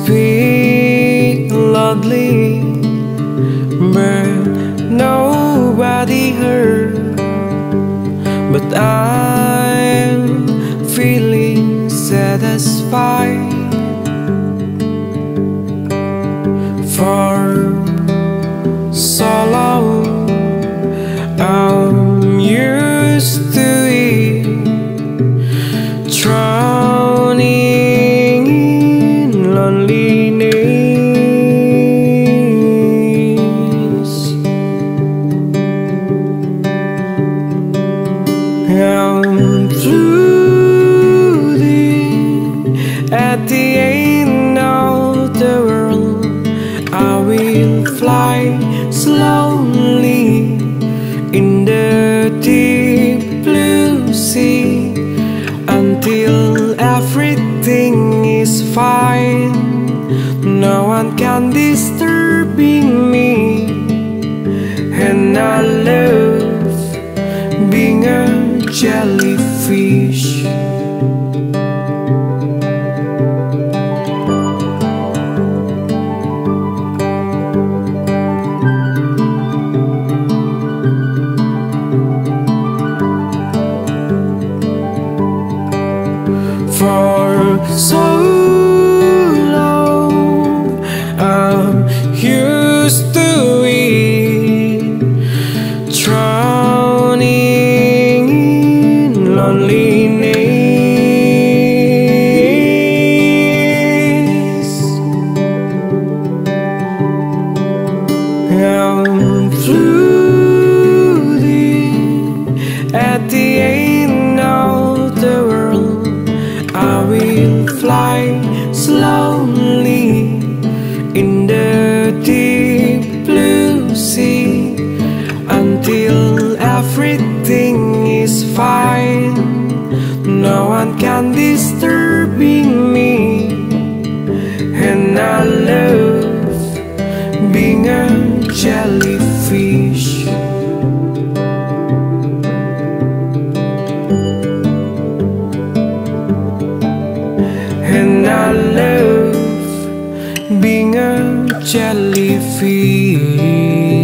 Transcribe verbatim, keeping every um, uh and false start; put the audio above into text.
be lonely, but nobody heard. But I'm feeling satisfied. For so long I'm used to it, drowning in loneliness. I'm floating at the end of the world. I will fly slowly in the deep blue sea until everything is fine. No one can disturb me, and I love being a jellyfish. For so long I'm used to it, drowning in loneliness. I'm floating at the end of the world. I will fly slowly in the deep blue sea until everything is fine. No one can disturb me, and I love being a jellyfish. And I love being a jellyfish.